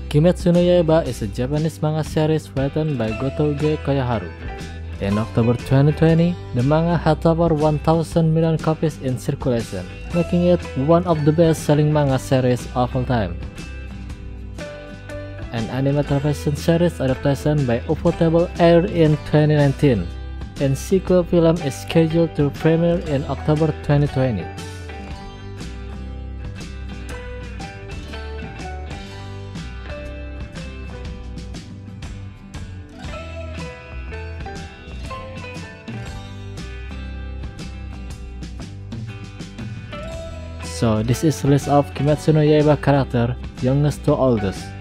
Kimetsu no Yaiba is a Japanese manga series written by Gotouge Koyoharu. In October 2020, the manga had over 1,000 million copies in circulation, making it one of the best-selling manga series of all time. An anime television series adaptation by Ufotable aired in 2019, and sequel film is scheduled to premiere in October 2020. So this is list of Kimetsu no Yaiba character, youngest to oldest.